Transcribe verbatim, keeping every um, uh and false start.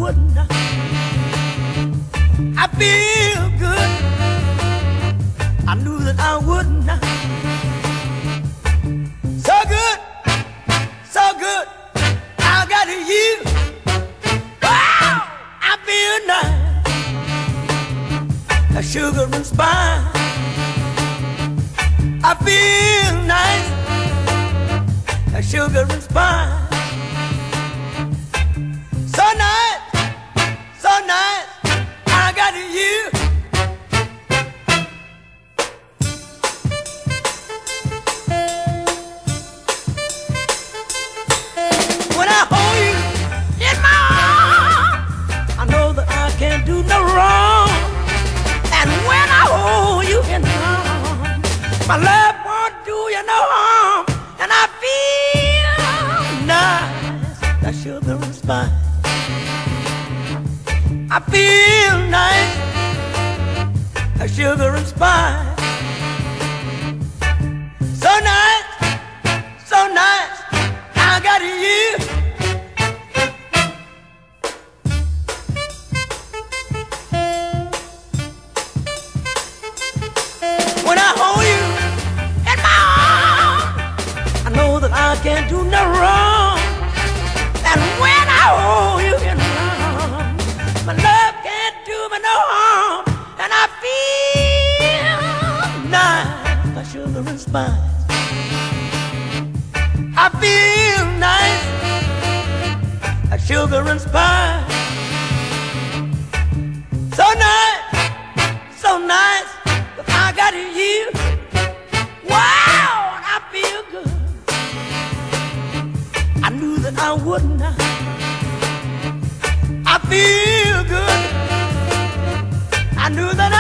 wouldn't. I feel good. I knew that I wouldn't. So good, so good. I got you. Wow, I feel nice. A sugar and spice. I feel nice. A sugar and spice. So nice, so nice, I got you. When I hold you in my arms, I know that I can't do no wrong. And when I hold you in my arms, my love won't do you no harm. And I feel nice, that sugar and spice. I feel nice, a sugar and spice. So nice, so nice, I got you. When I hold you in my arms, I know that I can't do no wrong. And when I hold you in my arms, my love can't do me no harm. And I feel nice, like sugar and spice. I feel nice, like sugar and spice. So nice, so nice, but I got you. Wow, and I feel good. I knew that I wouldn't. I feel good. I knew that I